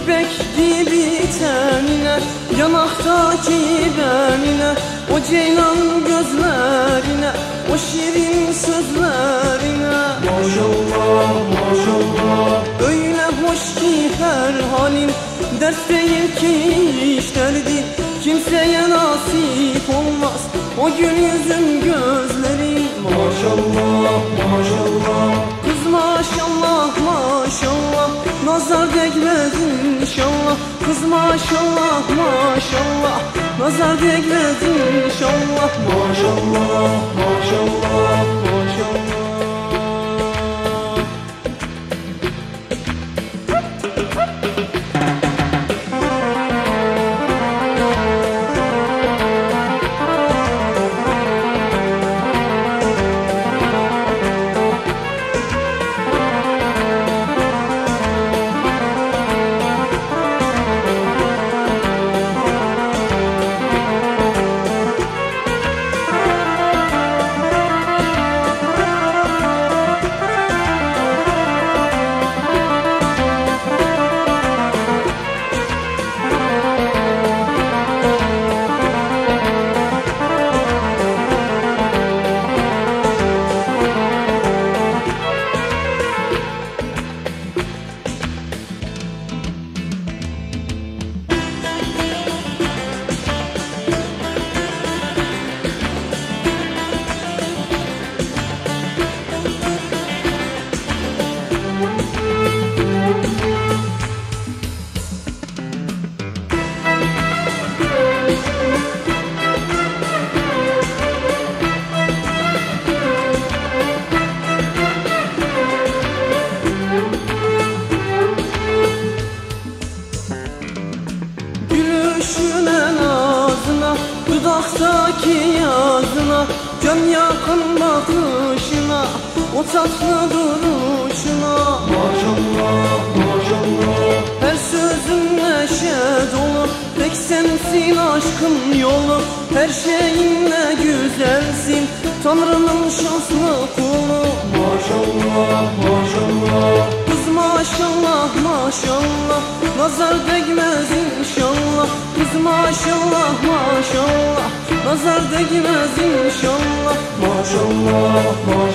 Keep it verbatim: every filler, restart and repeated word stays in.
İpek gibi tenine, yanaktaki benine, o ceylan gözlerine, o şirin sözlerine. Maşallah, maşallah. Öyle hoş ki her halin, ders değil ki işlerdi. Kimseye nasip olmaz o gül yüzün gözleri. Maşallah, maşallah. Kız maşallah, maşallah, nazar değmez inşallah. Kız maşallah, maşallah, nazar değmez inşallah. Maşallah, maşallah, maşallah. Dudaktaki yazına, can yakın bakışına, o tatlı duruşuna. Maşallah, maşallah. Her sözün neşe dolu, tek sensin aşkın yolu. Her şeyinle güzelsin, Tanrı'nın şanslı kulu. Maşallah, maşallah. Kız maşallah, maşallah, nazar değmez inşallah. Kız maşallah, maşallah, nazar değmez inşallah. Maşallah, maşallah.